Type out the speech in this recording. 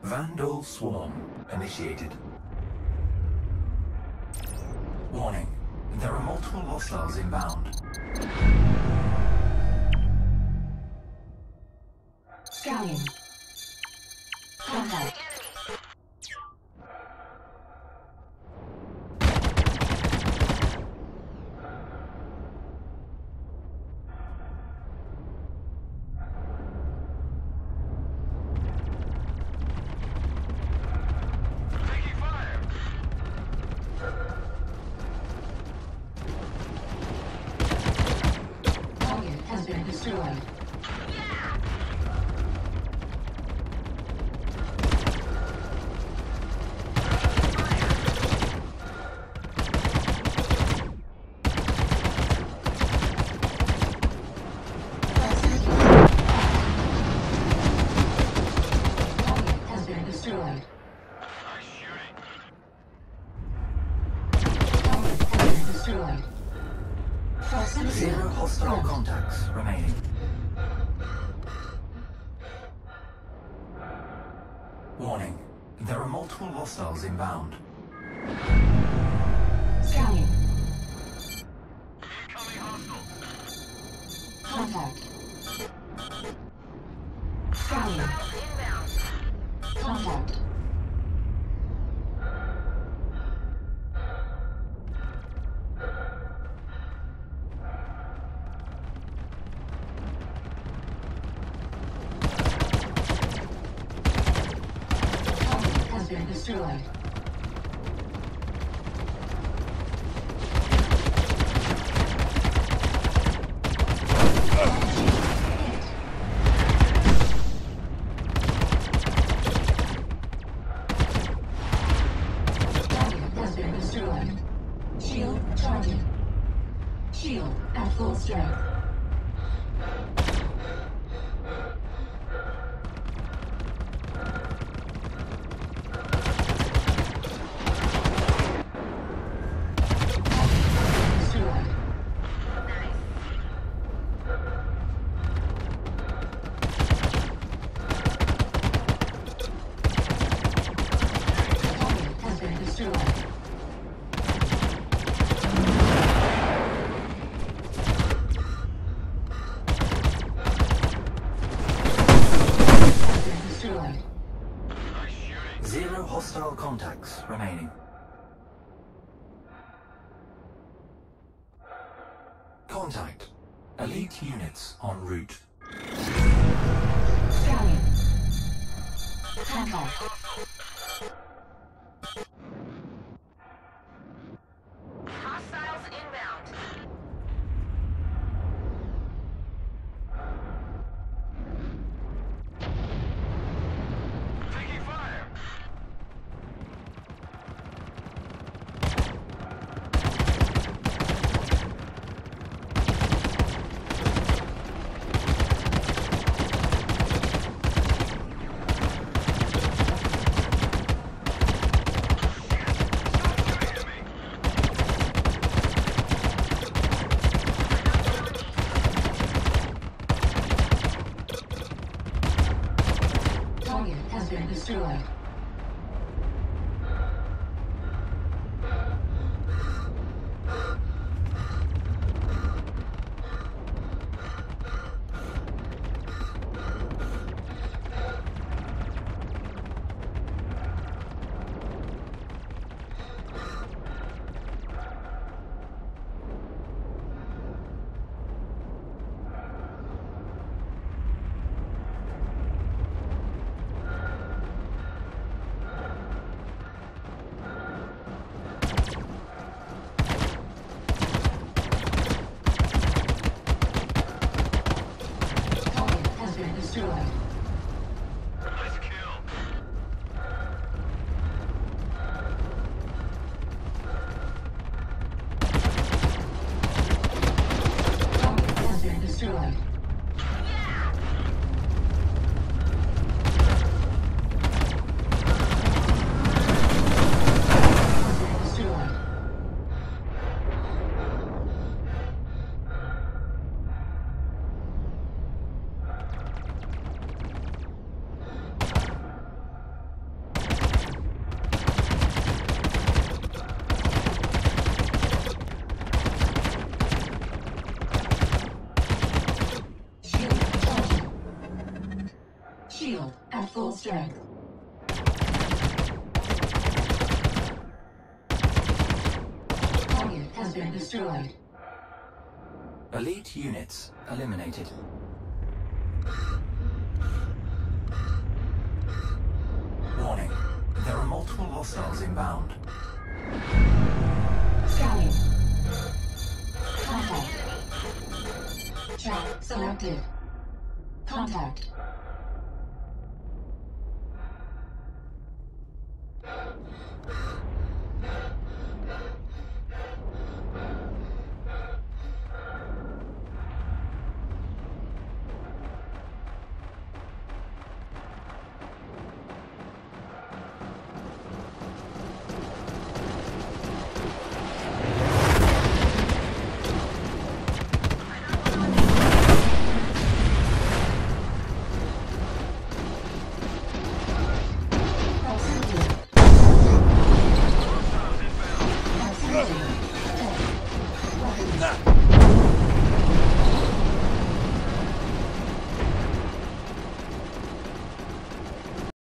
Vanduul swarm initiated. Warning. There are multiple hostiles inbound. Scanning. Contact. Target has been destroyed. Zero hostile contacts remaining. Warning. There are multiple hostiles inbound. Scanning. Incoming hostile. Contact. Scanning. Contact. Target has been destroyed. Target has been destroyed. Shield charging. Shield at full strength. Destroyed. Target has been destroyed. Has been destroyed. Nice shooting. Zero hostile contacts remaining. Contact. Elite units en route. Scanning. Contact. Hostiles inbound. Taking fire. Target has been destroyed. at full strength. Target has been destroyed. Elite units eliminated. Warning. There are multiple hostiles inbound. Scanning. Contact. Track selected. Contact. Nah.